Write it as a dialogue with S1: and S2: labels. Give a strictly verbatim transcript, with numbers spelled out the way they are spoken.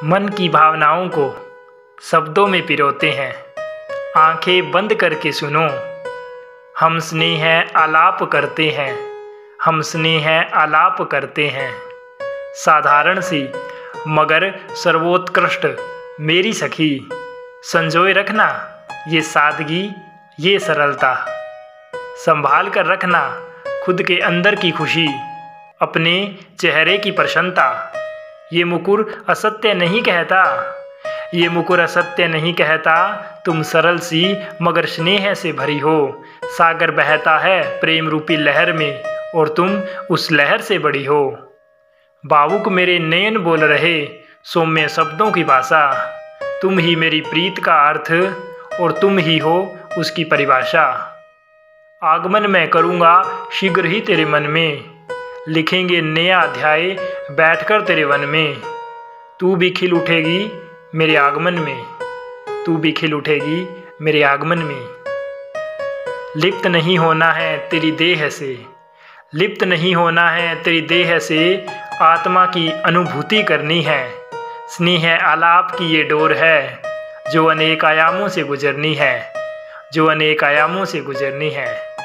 S1: मन की भावनाओं को शब्दों में पिरोते हैं। आंखें बंद करके सुनो, हम स्नेह आलाप करते हैं, हम स्नेह आलाप करते हैं। साधारण सी मगर सर्वोत्कृष्ट मेरी सखी, संजोए रखना ये सादगी ये सरलता। संभाल कर रखना खुद के अंदर की खुशी, अपने चेहरे की प्रसन्नता। ये मुकुर असत्य नहीं कहता, ये मुकुर असत्य नहीं कहता। तुम सरल सी मगर स्नेह से भरी हो। सागर बहता है प्रेम रूपी लहर में और तुम उस लहर से बड़ी हो। भावुक मेरे नयन बोल रहे सौम्य शब्दों की भाषा। तुम ही मेरी प्रीत का अर्थ और तुम ही हो उसकी परिभाषा। आगमन मैं करूँगा शीघ्र ही तेरे मन में, लिखेंगे नया अध्याय बैठकर तेरे वन में। तू भी खिल उठेगी मेरे आगमन में, तू भी खिल उठेगी मेरे आगमन में। लिप्त नहीं होना है तेरी देह से, लिप्त नहीं होना है तेरी देह से। आत्मा की अनुभूति करनी है, स्नेह आलाप की ये डोर है जो अनेक आयामों से गुजरनी है, जो अनेक आयामों से गुजरनी है।